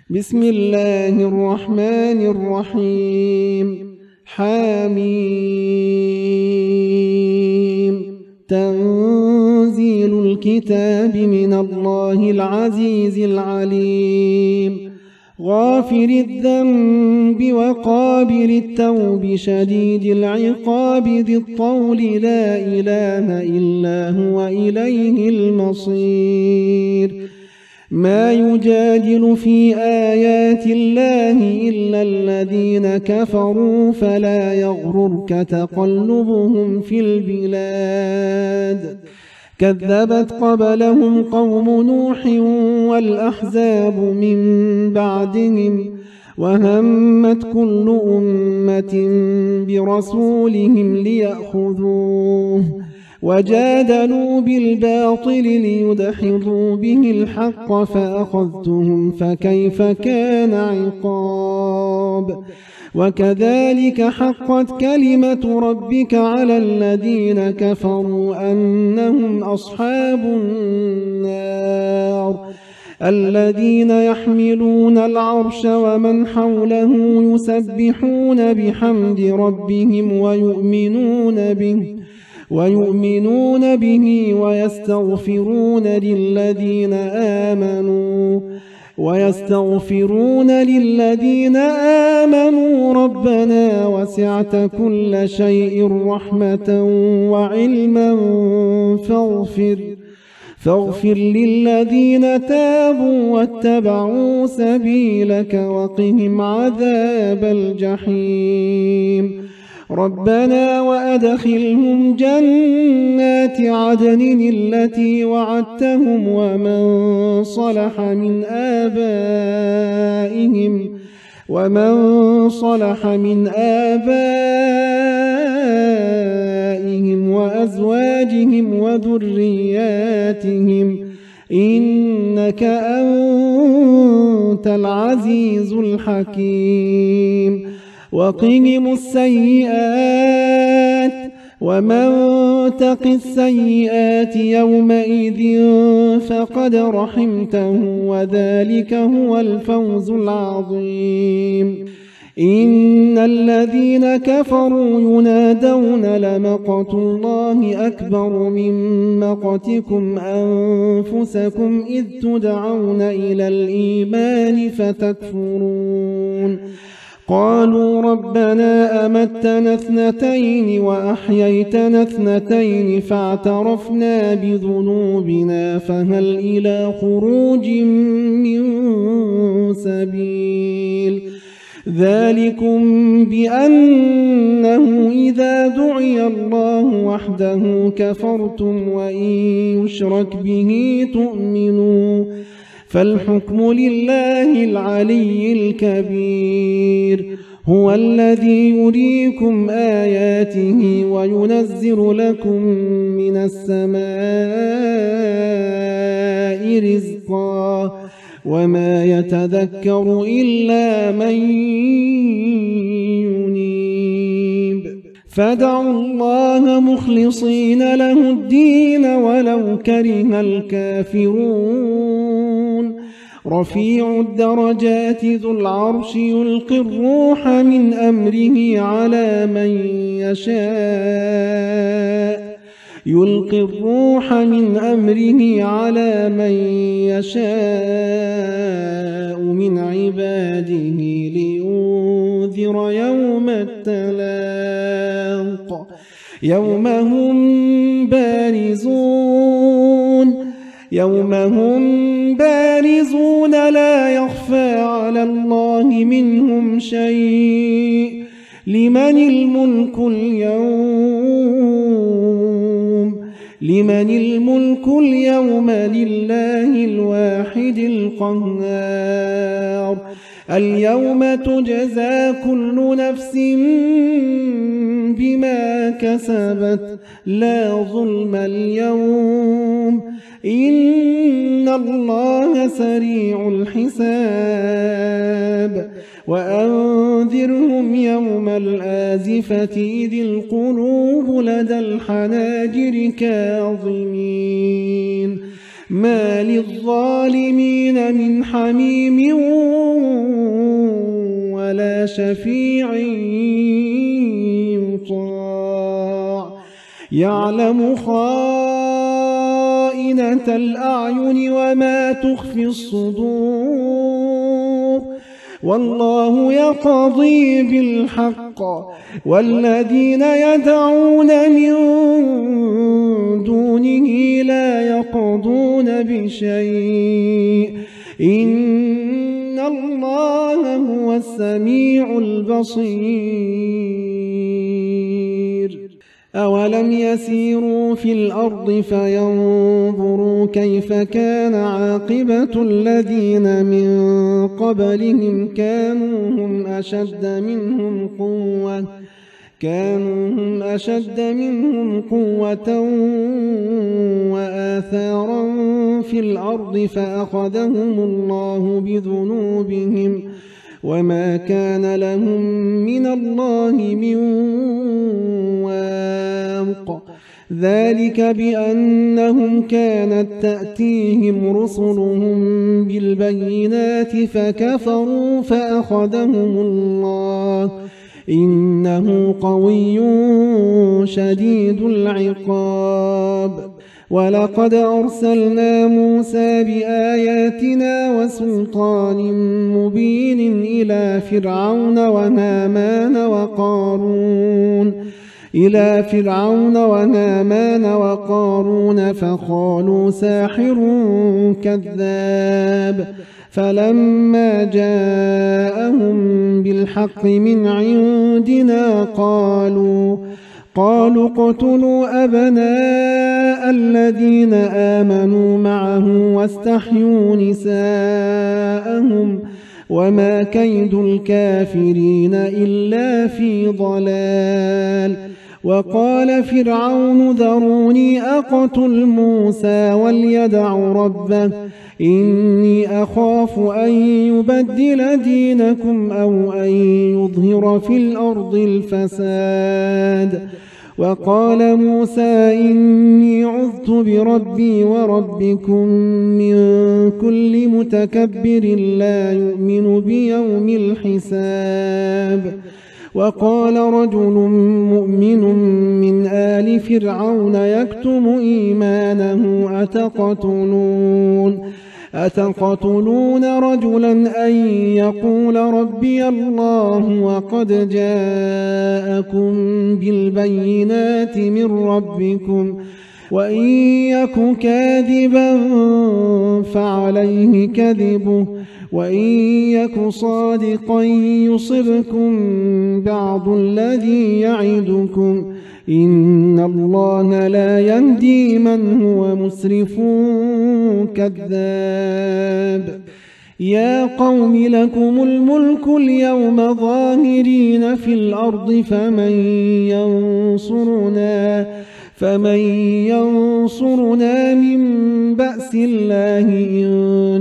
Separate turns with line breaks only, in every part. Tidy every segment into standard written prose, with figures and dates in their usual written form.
بسم الله الرحمن الرحيم. حميم. تنزيل الكتاب من الله العزيز العليم. غافر الذنب وقابل التوب شديد العقاب ذي الطول لا إله إلا هو إليه المصير. ما يجادل في آيات الله إلا الذين كفروا فلا يغررك تقلبهم في البلاد. كذبت قبلهم قوم نوح والأحزاب من بعدهم وهمت كل أمة برسولهم ليأخذوه وجادلوا بالباطل ليدحضوا به الحق فأخذتهم فكيف كان عقاب. وكذلك حقت كلمة ربك على الذين كفروا أنهم أصحاب النار. الذين يحملون العرش ومن حوله يسبحون بحمد ربهم ويؤمنون به ويستغفرون للذين آمنوا ربنا وسعت كل شيء رحمة وعلما فاغفر للذين تابوا واتبعوا سبيلك وقهم عذاب الجحيم. ربنا وأدخلهم جنات عدن التي وعدتهم ومن صلح من آبائهم وأزواجهم وذرياتهم إنك أنت العزيز الحكيم. وقهم السيئات ومن تق السيئات يومئذ فقد رحمته وذلك هو الفوز العظيم. إن الذين كفروا ينادون لمقت الله أكبر من مقتكم أنفسكم إذ تدعون إلى الإيمان فتكفرون. قالوا ربنا أمتنا اثنتين وأحييتنا اثنتين فاعترفنا بذنوبنا فهل إلى خروج من سبيل. ذلكم بأنه إذا دعي الله وحده كفرتم وإن يشرك به تؤمنوا فالحكم لله العلي الكبير. هو الذي يريكم آياته وينزل لكم من السماء رزقا وما يتذكر إلا من ينيب. فادعوا الله مخلصين له الدين ولو كره الكافرون. رفيع الدرجات ذو العرش يلقي الروح من أمره على من يشاء من عباده لينذر يوم التلاق. يوم هم بارزون لا يخفى على الله منهم شيء. لمن الملك اليوم لله الواحد القهار. اليوم تجزى كل نفس بما كسبت لا ظلم اليوم إن الله سريع الحساب. وأنذرهم يوم الآزفة إذ القلوب لدى الحناجر كاظمين ما للظالمين من حميم ولا شفيع يطاع يعلم خائنة الأعين وما تخفي الصدور والله يقضي بالحق والذين يدعون من دونه لا يقضون بشيء إن الله هو السميع البصير أولم يسيروا في الأرض فينظروا كيف كان عاقبة الذين من قبلهم كانوا هم أشد منهم قوة وآثارا في الأرض فأخذهم الله بذنوبهم وما كان لهم من الله من واق ذلك بأنهم كانت تأتيهم رسلهم بالبينات فكفروا فأخذهم الله إنه قوي شديد العقاب ولقد أرسلنا موسى بآياتنا وسلطان مبين إلى فرعون وهامان وقارون فقالوا ساحر كذاب فلما جاءهم بالحق من عندنا قالوا اقتلوا أبناء الذين آمنوا معه واستحيوا نساءهم وما كيد الكافرين إلا في ضلال وقال فرعون ذروني أقتل موسى وليدع ربه إني أخاف أن يبدل دينكم أو أن يظهر في الأرض الفساد وقال موسى إني عذت بربي وربكم من كل متكبر لا يؤمن بيوم الحساب وقال رجل مؤمن من آل فرعون يكتم إيمانه أتقتلون رجلا أن يقول ربي الله وقد جاءكم بالبينات من ربكم وإن يك كاذبا فعليه كذبه وإن يك صادقا يصبكم بعض الذي يعدكم إن الله لا يهدي من هو مسرف كذاب يا قوم لكم الملك اليوم ظاهرين في الأرض فمن ينصرنا من بأس الله إن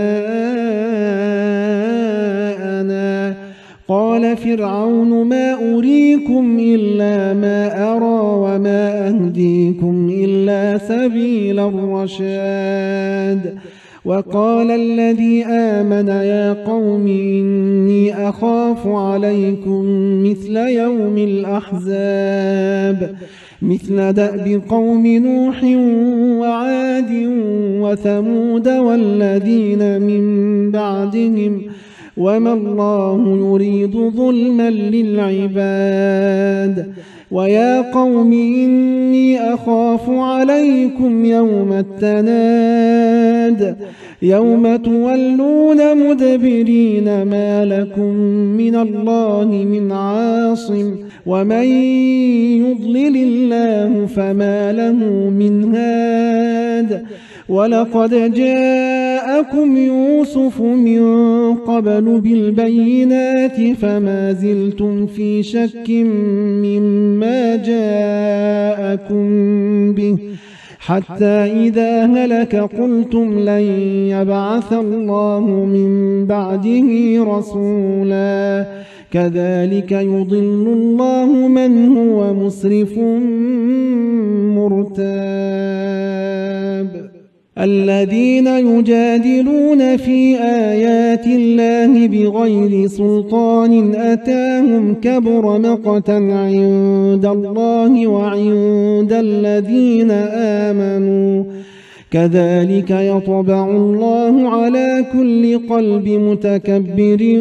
جاءنا قال فرعون ما أريكم إلا ما أرى وما أهديكم إلا سبيل الرشاد وقال الذي آمن يا قوم إني أخاف عليكم مثل يوم الأحزاب مثل دأب قوم نوح وعاد وثمود والذين من بعدهم وما الله يريد ظلما للعباد ويا قوم إني أخاف عليكم يوم التناد يوم تولون مدبرين ما لكم من الله من عاصم ومن يضلل الله فما له من هاد ولقد جاءكم يوسف من قبل بالبينات فما زلتم في شك مما جاءكم به حتى إذا هلك قلتم لن يبعث الله من بعده رسولا كذلك يضل الله من هو مسرف مرتاب الذين يجادلون في آيات الله بغير سلطان أتاهم كبر مقتا عند الله وعند الذين آمنوا كذلك يطبع الله على كل قلب متكبر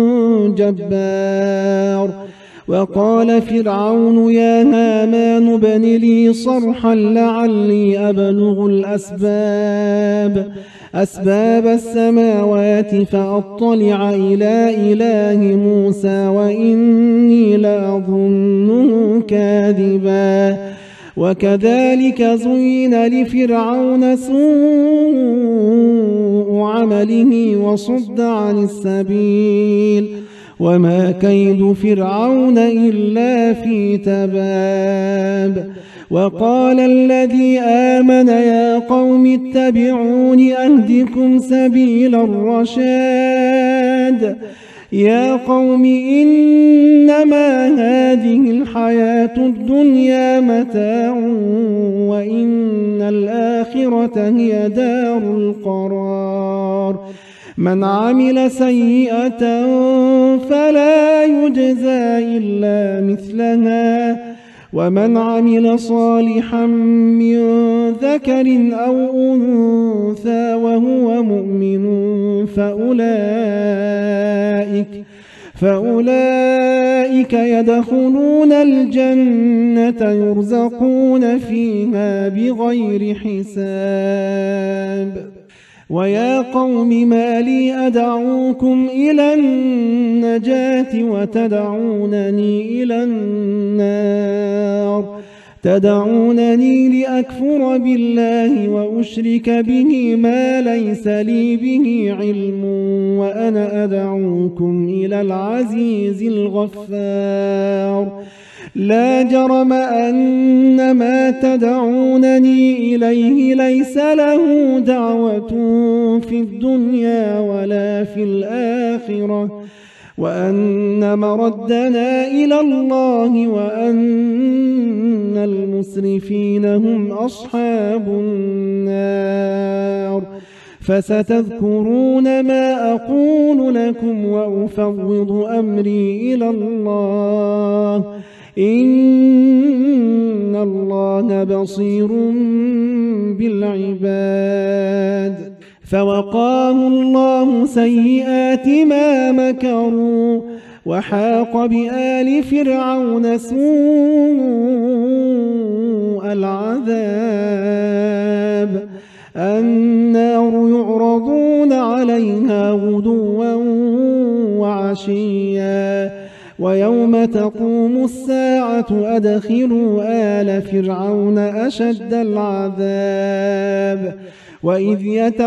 جبار. وقال فرعون يا هامان ابن لي صرحا لعلي أبلغ أسباب السماوات فأطلع إلى إله موسى وإني لأظنه كاذبا. وكذلك زين لفرعون سوء عمله وصد عن السبيل وما كيد فرعون إلا في تباب. وقال الذي آمن يا قوم اتبعون أهدكم سبيل الرشاد. يا قوم إنما هذه الحياة الدنيا متاع وإن الآخرة هي دار القرار. من عمل سيئة فلا يجزى إلا مثلها ومن عمل صالحا من ذكر أو أنثى وهو مؤمن فأولئك يدخلون الجنة يرزقون فيها بغير حساب. ويا قوم ما لي أدعوكم إلى النجاة وتدعونني إلى النار. تدعونني لأكفر بالله وأشرك به ما ليس لي به علم وأنا أدعوكم إلى العزيز الغفار. لا جرم أن ما تدعونني إليه ليس له دعوة في الدنيا ولا في الآخرة وأن مردنا إلى الله وأن المسرفين هم أصحاب النار. فستذكرون ما أقول لكم وأفوض أمري إلى الله إن الله بصير بالعباد. فوقاه الله سيئات ما مكروا وحاق بآل فرعون سوء العذاب. النار يعرضون عليها غدوا وعشيا ويوم تقوم الساعة أدخلوا آل فرعون أشد العذاب. وإذ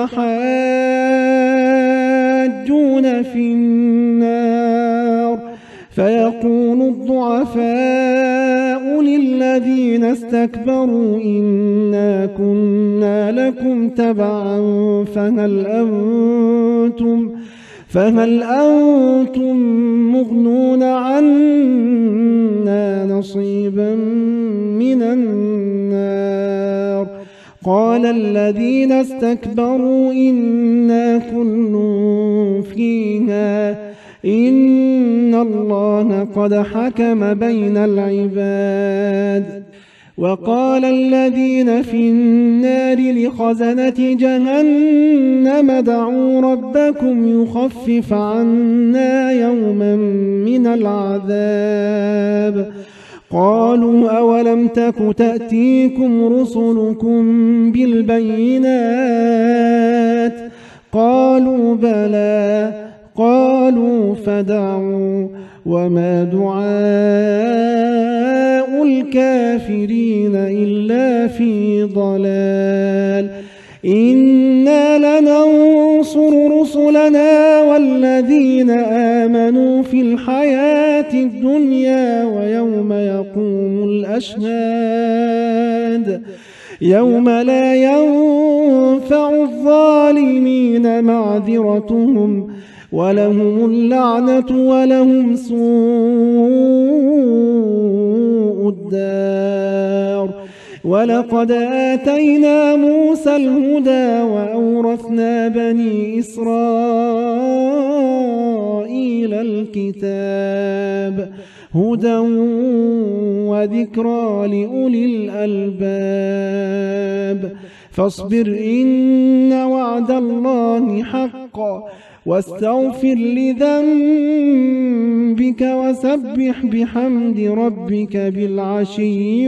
يتحاجون في النار فيقول الضعفاء للذين استكبروا إنا كنا لكم تبعا فهل أنتم مغنون عنا نصيبا من النار. قال الذين استكبروا إنا كل فيها إن الله قد حكم بين العباد. وقال الذين في النار لخزنة جهنم ادعوا ربكم يخفف عنا يوما من العذاب. قالوا أولم تك تأتيكم رسلكم بالبينات قالوا بلى قالوا فدعوا وما دعاء الكافرين إلا في ضلال. إنا لننصر رسلنا والذين آمنوا في الحياة الدنيا ويوم يقوم الأشهاد يوم لا ينفع الظالمين معذرتهم ولهم اللعنة ولهم سوء الدار. ولقد آتينا موسى الهدى وأورثنا بني إسرائيل الكتاب هدى وذكرى لأولي الألباب فاصبر إن وعد الله حق واستغفر لذنبك وسبح بحمد ربك بالعشي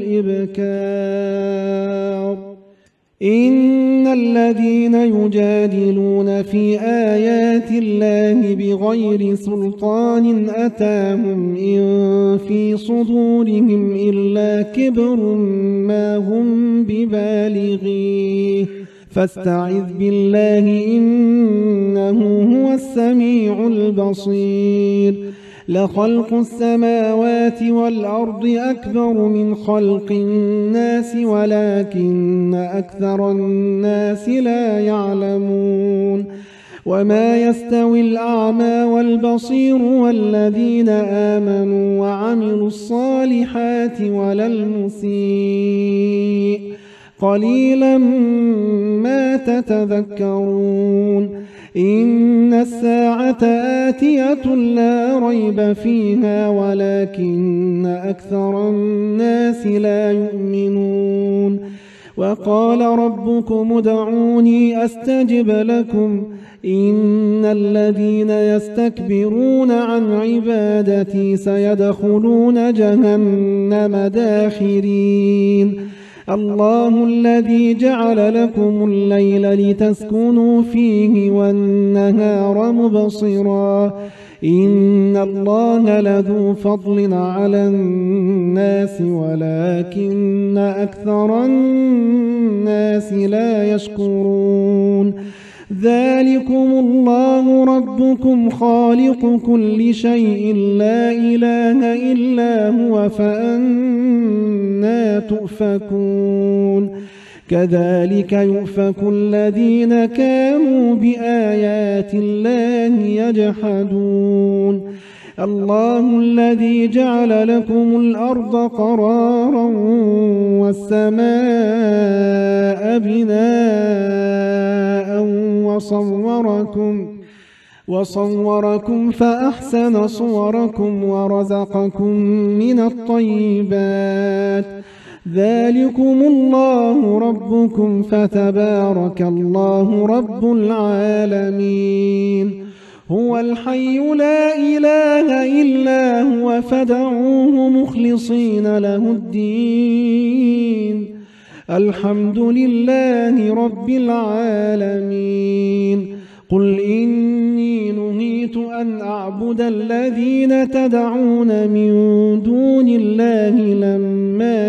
والإبكار إن الذين يجادلون في آيات الله بغير سلطان أتاهم إن في صدورهم إلا كبر ما هم ببالغيه فاستعذ بالله إنه هو السميع البصير لخلق السماوات والأرض أكبر من خلق الناس ولكن أكثر الناس لا يعلمون وما يستوي الأعمى والبصير والذين آمنوا وعملوا الصالحات ولا المسيء قليلا ما تتذكرون إن الساعة آتية لا ريب فيها ولكن أكثر الناس لا يؤمنون وقال ربكم ادعوني أستجب لكم إن الذين يستكبرون عن عبادتي سيدخلون جهنم داخرين الله الذي جعل لكم الليل لتسكنوا فيه والنهار مبصرا إن الله لذو فضل على الناس ولكن أكثر الناس لا يشكرون ذلكم الله ربكم خالق كل شيء لا إله إلا هو فأنى تؤفكون كذلك يؤفك الذين كانوا بآيات الله يجحدون الله الذي جعل لكم الأرض قرارا والسماء بناء وصوركم فأحسن صوركم ورزقكم من الطيبات ذلكم الله ربكم فتبارك الله رب العالمين هو الحي لا إله إلا هو فادعوه مخلصين له الدين الحمد لله رب العالمين قل إني نهيت أن أعبد الذين تدعون من دون الله لما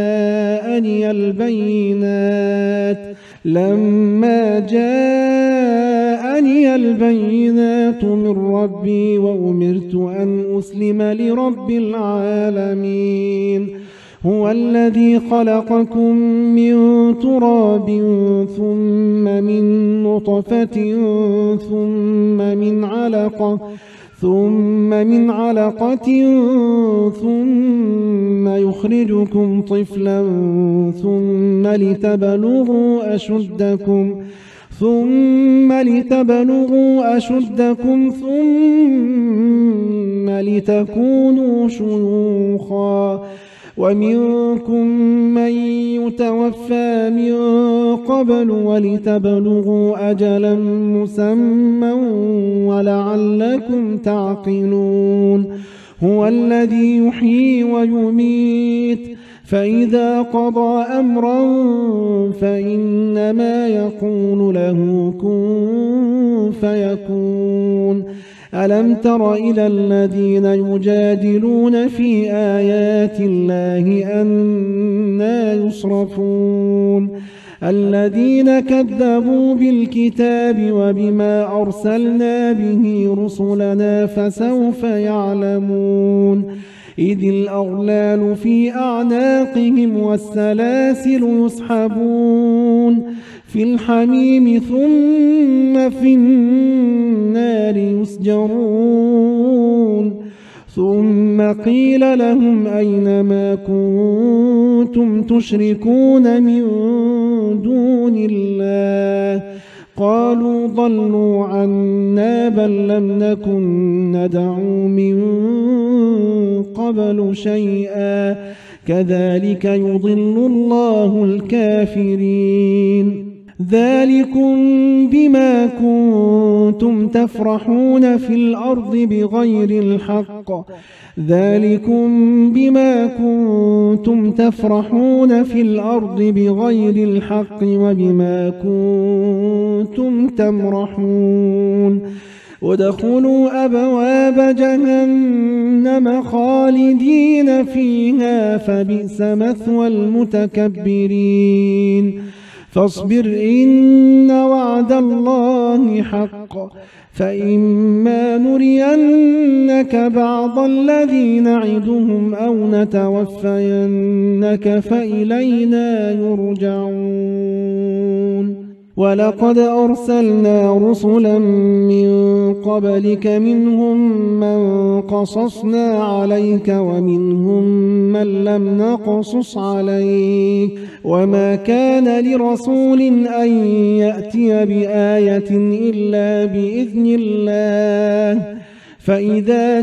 جاءني البينات من ربي وأمرت أن أسلم لرب العالمين هو الذي خلقكم من تراب ثم من نطفة ثم من علقة ثم يخرجكم طفلا ثم لتبلغوا أشدكم ثم لتكونوا شيوخا ومنكم من يتوفى من قبل ولتبلغوا أجلا مسمى ولعلكم تعقلون هو الذي يحيي ويميت فإذا قضى أمرا فإنما يقول له كن فيكون ألم تر إلى الذين يجادلون في آيات الله أنى يصرفون الذين كذبوا بالكتاب وبما أرسلنا به رسلنا فسوف يعلمون إذ الأغلال في أعناقهم والسلاسل يسحبون في الحميم ثم في النار يسجرون ثم قيل لهم أين ما كنتم تشركون من دون الله قالوا ضلوا عنا بل لم نكن ندعو من قبل شيئا كذلك يضل الله الكافرين ذلكم بما كنتم تفرحون في الأرض بغير الحق وبما كنتم تمرحون ودخلوا أبواب جهنم خالدين فيها فبئس مثوى المتكبرين فاصبر إن وعد الله حق فإما نرينك بعض الذي نعدهم أو نتوفينك فإلينا يرجعون ولقد أرسلنا رسلا من قبلك منهم من قصصنا عليك ومنهم من لم نقصص عليك وما كان لرسول أن يأتي بآية إلا بإذن الله فإذا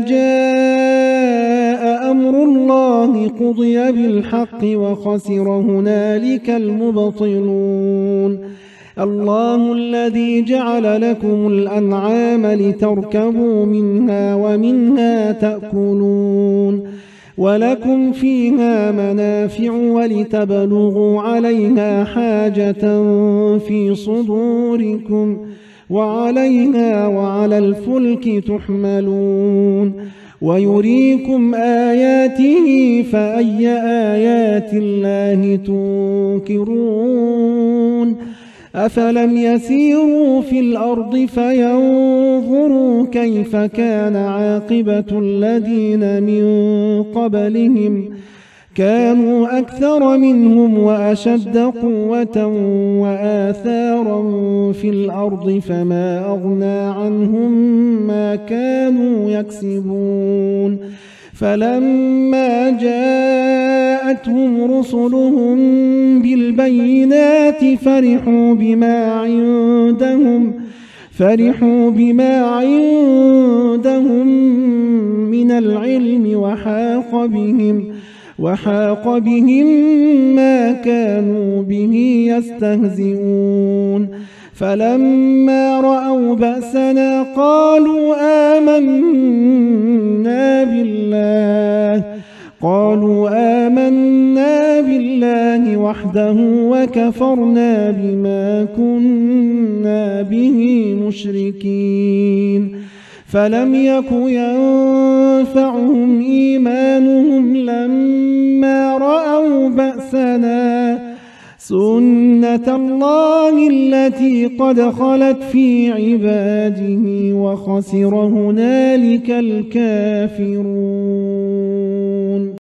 جاء أمر الله قضي بالحق وخسر هنالك المبطلون الله الذي جعل لكم الأنعام لتركبوا منها ومنها تأكلون ولكم فيها منافع ولتبلغوا عليها حاجة في صدوركم وعليها وعلى الفلك تحملون ويريكم آياته فأي آيات الله تنكرون أفلم يسيروا في الأرض فينظروا كيف كان عاقبة الذين من قبلهم كانوا أكثر منهم وأشد قوة وآثارا في الأرض فما أغنى عنهم ما كانوا يكسبون فلما جاءتهم رسلهم بالبينات فرحوا بما عندهم من العلم وحاق بهم ما كانوا به يستهزئون فلما رأوا بأسنا قالوا آمنا بالله وحده وكفرنا بما كنا به مشركين فلم يك ينفعهم إيمانهم لما رأوا بأسنا سنة الله التي قد خلت في عباده وخسر هنالك الكافرون